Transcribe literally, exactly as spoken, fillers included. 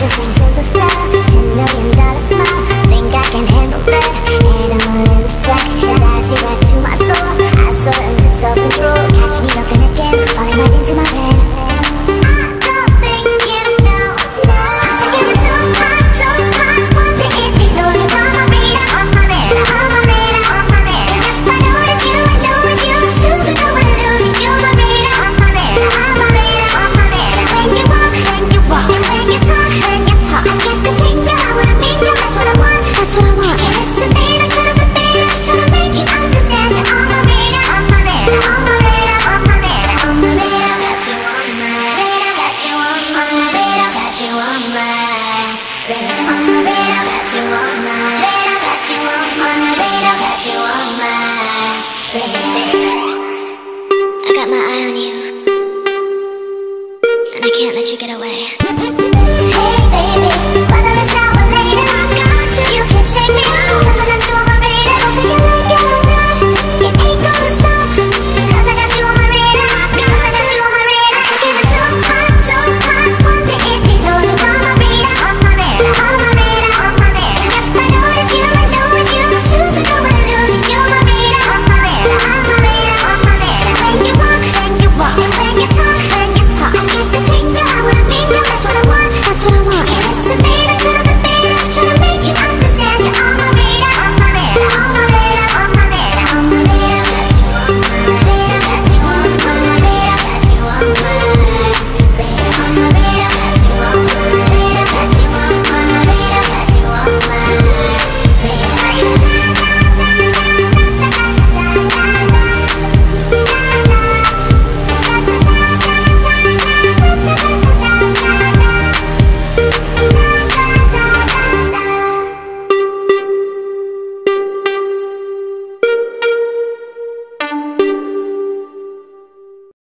Interesting sense of style, ten million dollar smile. Think I can handle that. Animal in the slack, as I see right to my soul. I surrender self-control. Catch me looking again, falling right into my bed. I don't think you know, no. I'm checking it so hot, so hot. Wonder if you know you're on my radar, on my radar, on my radar, on my radar. And if I notice you, I know it's you. Choose to go and lose you. You're my radar, on my radar, on my radar, on my radar. When you walk, when you walk, and when you talk, when you talk, I get the tingle, I wanna meet you. That's what I want, that's what I want. And it's the beta, to the beta, trying to make you understand that on my radar, on my radar, on my radar, on my radar, on my radar. Got you on my radar, got you on my radar, got you on my radar, on my radar, got you on my radar, got you on my radar, got you on my radar. I got my eye on you, and I can't let you get away.